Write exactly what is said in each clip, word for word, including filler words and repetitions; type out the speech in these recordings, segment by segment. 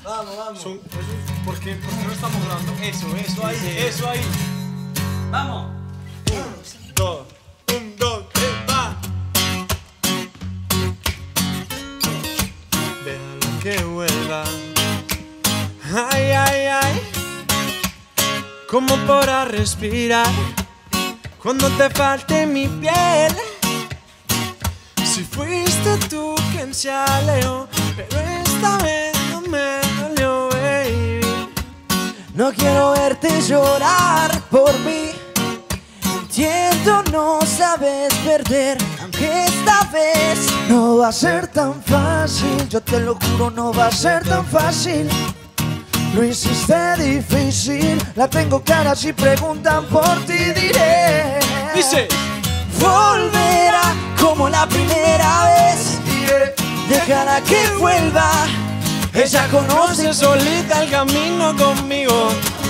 Vamos, vamos. Son, esos, ¿por, qué, ¿Por qué no estamos grabando? Eso, eso ahí, Sí. eso ahí. Vamos. Un, dos, un, dos, tres, va. Déjala que vuelva. Ay, ay, ay. ¿Cómo podrás respirar cuando te falte mi piel? Si fuiste tú quien se alejó, pero esta vez no me dolió, baby. No quiero verte llorar por mí. Entiendo, no sabes perder, aunque esta vez no va a ser tan fácil. Yo te lo juro, no va a ser tan fácil. Lo hiciste difícil. La tengo clara, si preguntan por ti diré. Dice: volverá como la primera vez. Déjala que vuelva. Ella conoce solita el camino conmigo.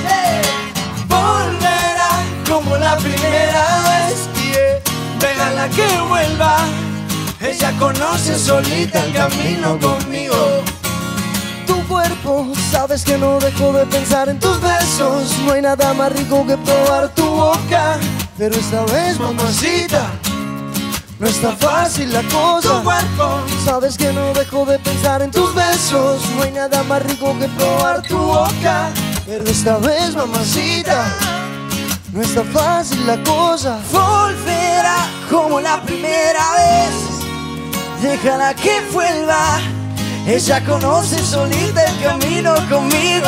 Volverá como la primera vez. Déjala que vuelva. Ella conoce solita el camino conmigo. Tu cuerpo, sabes que no dejo de pensar en tus besos. No hay nada más rico que probar tu boca. Pero esta vez, mamacita, no está fácil la cosa. Tu cuerpo, sabes que no dejo de pensar en tus besos. No hay nada más rico que probar tu boca. Pero esta vez, mamacita, no está fácil la cosa. Volverá como la primera vez. Déjala que vuelva. Ella conoce solita el camino conmigo.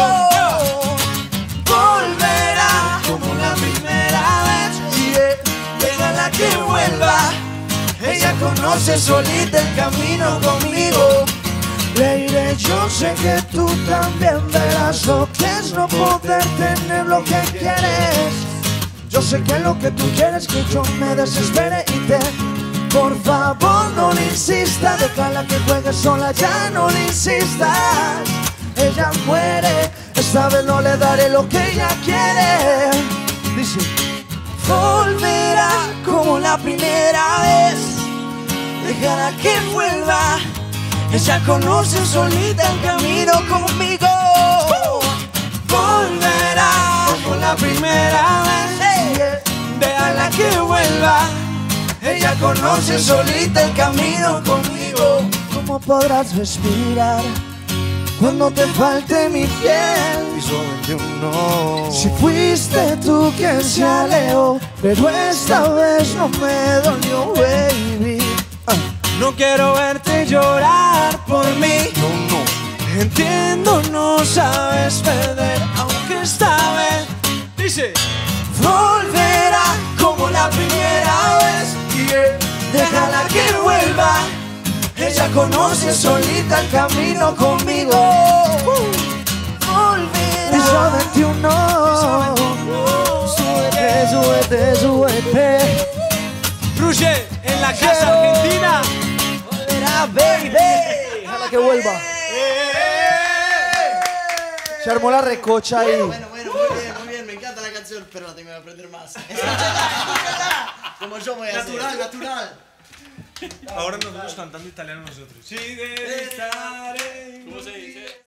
Volverá como la primera vez. Yeah. Déjala que vuelva. Ella conoce solita el camino conmigo. Lady, yo sé que tú también verás lo que es no poder tener lo que quieres. Yo sé que lo que tú quieres que yo me desespere y te... Por favor, no le insistas, déjala que juegue sola, ya no le insistas. Ella muere, esta vez no le daré lo que ella quiere. Dice: volverá como la primera vez. Déjala que vuelva. Ella conoce solita el camino conmigo. Volverá como la primera vez. Déjala que vuelva. Ella conoce solita el camino conmigo. ¿Cómo podrás respirar cuando te falte mi piel? y solamente uno. Si fuiste tú quien se alejó, pero esta vez no me dolió, baby. Uh. No quiero verte llorar por mí. No, no. Entiendo, no sabes perder, aunque esta vez dice: volverá como la primera vez. Yeah. Déjala que vuelva. Ella conoce solita el camino conmigo. Uh. Volverá. Piso veintiuno. Súbete, súbete, súbete. Ruge en la casa argentina. Volverá, baby. Déjala que vuelva. Se armó la recocha ahí. Bueno, bueno, muy bien, muy bien. Me encanta la canción, pero la tengo que aprender más. Como yo voy a hacer. Natural, natural. Ahora nos vamos cantando italiano nosotros. Sí, debe estar en... ¿Cómo se dice?